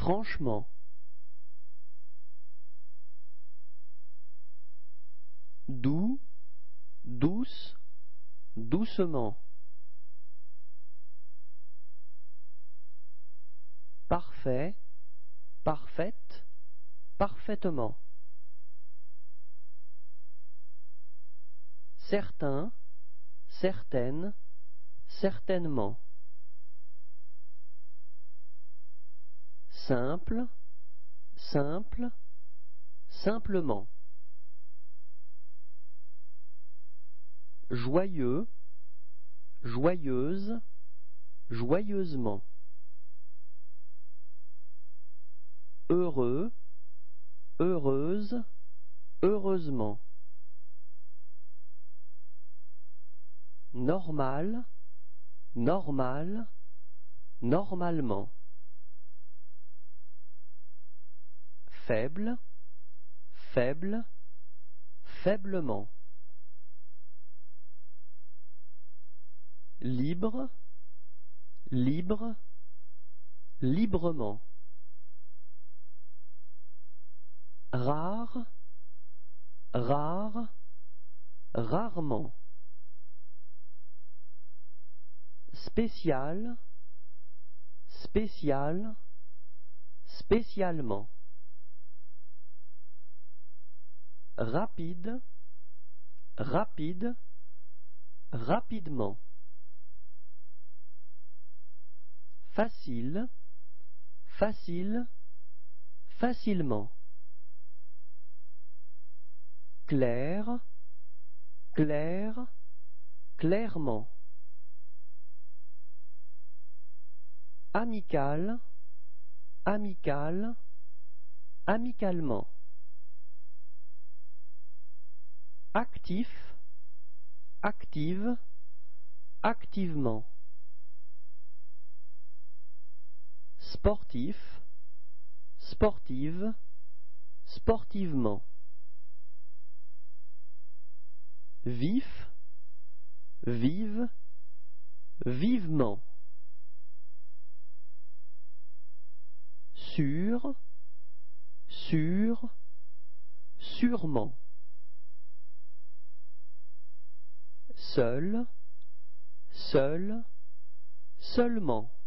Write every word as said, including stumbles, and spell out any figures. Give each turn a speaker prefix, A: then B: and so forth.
A: franchement, doux, douce, doucement, parfait, parfaite, parfaitement, certain, certaine, certainement, simple, simple, simplement, joyeux, joyeuse, joyeusement, heureux, heureuse, heureusement, normal, normal, normalement, faible, faible, faiblement, libre, libre, librement, rare, rare, rarement, spécial, spécial, spécialement, rapide, rapide, rapidement, facile, facile, facilement, clair, clair, clairement, amical, amical, amicalement, actif, active, activement, sportif, sportive, sportivement, vif, vive, vivement, sûr, sûr, sûrement, seul, seul, seulement,